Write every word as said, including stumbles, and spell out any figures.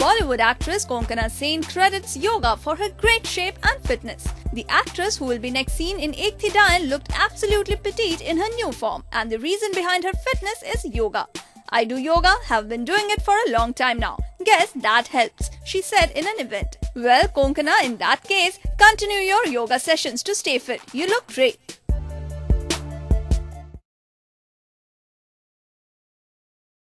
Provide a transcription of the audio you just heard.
Bollywood actress Konkana Sen credits yoga for her great shape and fitness. The actress, who will be next seen in Ek Thi Dayan, looked absolutely petite in her new form, and the reason behind her fitness is yoga. "I do yoga, have been doing it for a long time now. Guess that helps," she said in an event. Well, Konkana, in that case, continue your yoga sessions to stay fit. You look great.